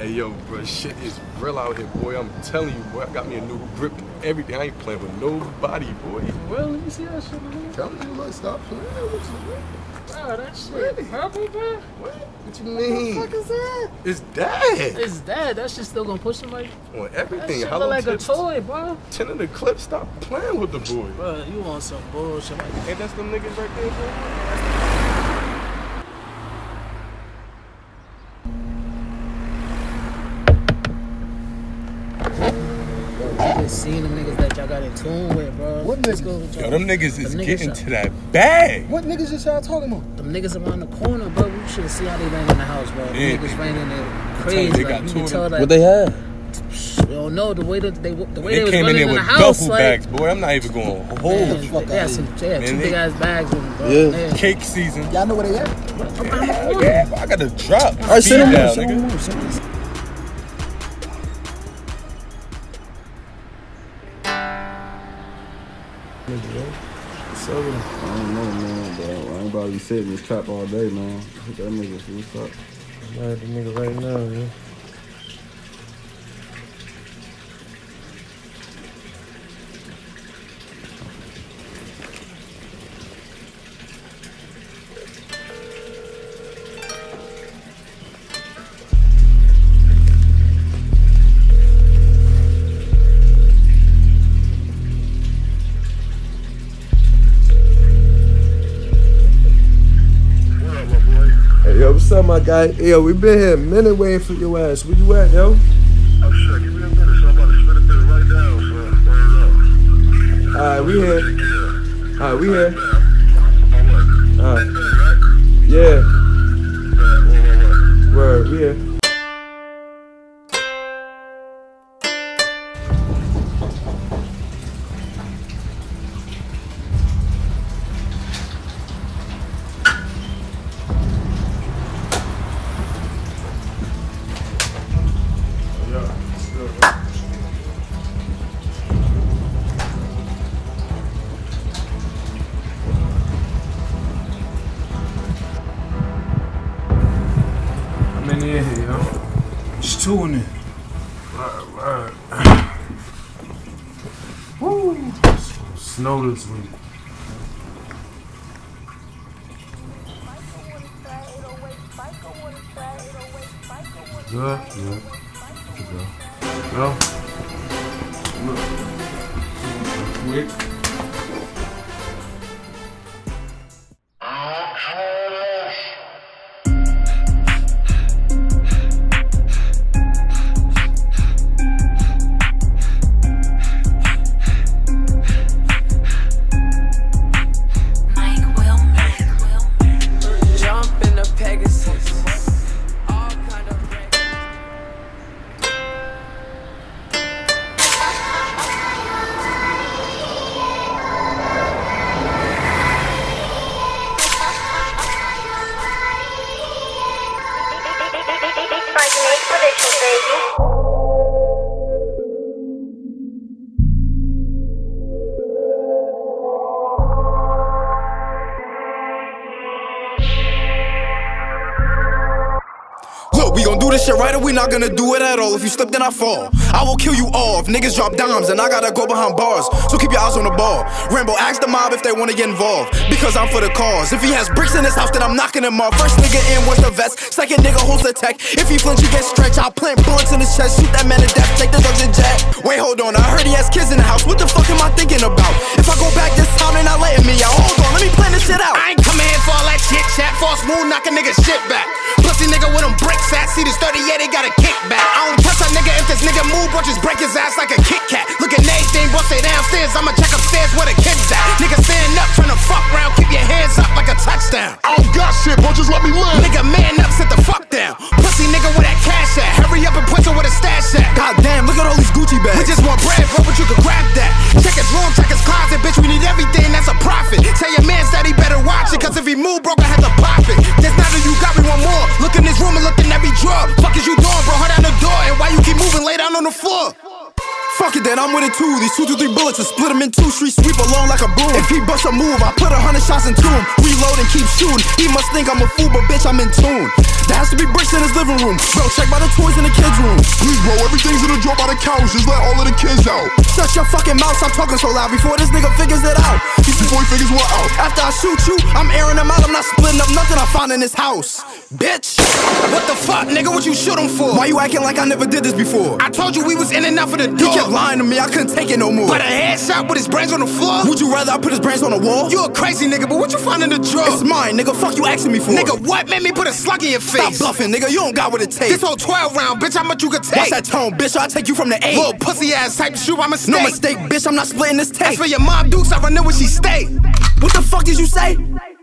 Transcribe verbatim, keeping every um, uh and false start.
Hey yo, bro, shit is real out here, boy. I'm telling you, boy. I got me a new grip, everything. I ain't playing with nobody, boy. Well, let me see that shit, man. Tell me, like, stop playing with you, Bro, that shit really? purple, bro? What? What you mean? What the fuck is that? It's that. It's that. That shit still gonna push somebody? On everything. That shit How look long like a toy, bro. ten of the clip, stop playing with the boy. Bro, you want some bullshit like that. Ain't that them niggas right there, bro? I just seen them niggas that y'all got in tune with, bro. What Let's niggas? go with y'all. Yo, them niggas is Them niggas getting are- to that bag. What niggas is y'all talking about? Them niggas around the corner, bro. We should see how they ran in the house, bro. Them Yeah. niggas ran in there you, crazy. they Like, got you two can of tell them. that. What they had? We don't know the way that they the way They, they, was came in running there in with the house. duffel Like, bags, boy. I'm not even going to hold man, the the fuck they had out some, of they had Man, two they- big ass bags with them, bro. Yeah. Man. cake season. Y'all know where they at? Yeah, yeah, I got to drop. All right, send them down, more. Send them nigga. more. Send them more. What's up with him? I don't know, man, but I ain't about to be sitting in this trap all day, man. Hit that nigga, see what's up. I'm at the nigga right now, man. Hey, yo, what's up, my guy? Hey, yo, we been here a minute waiting for your ass. Where you at, yo? Oh shit, give me a minute, so I'm about to spit a bit right now, so word up. Alright, we here. Yeah. Alright, we here. On what? Alright. Bed, right? Yeah. Bed, what, what, what? Word, we here. I'm in here, yo. It's two in there. Right, right. Woo. Snow this week. Good, good. Good. Go. Look. Quick. Jump in the Pegasus. All kind of wreck. Look, we gon' do this shit right or we not gonna do it at all. If you slip, then I fall. I will kill you all. If niggas drop dimes, and I gotta go behind bars. So keep your eyes on the ball. Rambo, ask the mob if they wanna get involved. Because I'm for the cause. If he has bricks in his house, then I'm knocking him off. First nigga in with the vest. Second nigga holds the tech. If he flinch, he gets stretched. I'll plant bullets in his chest. Shoot that man to death. Take the drugs and jet. Wait, hold on. I heard he has kids in the house. What the fuck am I thinking about? If I go back this time, they not letting me out. Hold on, let me plan this shit out. I ain't coming here for all that shit chat. False moon, knock a nigga shit back. Pussy nigga with them bricks at. See this thirty, yeah, they got a kickback. I don't touch a nigga if this nigga move, bro, just break his ass like a Kit Kat. Look at everything, bro, stay downstairs. I'ma check upstairs where the kids at. Nigga stand up, tryna fuck round, keep your hands up like a touchdown. I don't got shit, bro, just let me live. Nigga, man up, sit the fuck down. Pussy nigga with that cash at. Hurry up and put you with a stash at. God damn, look at all these Gucci bags. We just want bread, bro, but you can grab that. Check his room, check his closet, bitch, we need everything, that's a profit. Tell your man that he better watch it, cause if he move, bro, I have to pop it. Just now that you got me one more. Look in this room and look in every drawer. Fuck is you doing, bro? Hold down the door, and why you keep moving, lay down on the floor. Fuck it then, I'm with it too. These two to three bullets and split him in two. Street sweep along like a broom. If he bust a move, I put a hundred shots into him. Reload and keep shooting. He must think I'm a fool, but bitch, I'm in tune. There has to be bricks in his living room. Bro, check by the toys in the kids' room. Please, bro, everything's in the drawer by the couch. Just let all of the kids out. Shut your fucking mouth, stop talking so loud before this nigga figures it out. Before he figures what out. After I shoot you, I'm airing them out. I'm not splitting up nothing I found in this house. Bitch. What the fuck, nigga? What you shoot him for? Why you acting like I never did this before? I told you we was in and out for the He door. kept lying to me, I couldn't take it no more. But a headshot with his brains on the floor? Would you rather I put his brains on the wall? You a crazy nigga, but what you find in the drawer? It's mine, nigga. Fuck you asking me for. Nigga, what made me put a slug in your Stop face? bluffing, nigga. You don't got what it takes. This whole twelve round, bitch, how much you could take? What's that tone, bitch? I'll take you from the eight. Little pussy ass type of shoe by mistake. No mistake, bitch. I'm not splitting this tape. As for your mom, Dukes, I run where she stay. What the fuck did you say?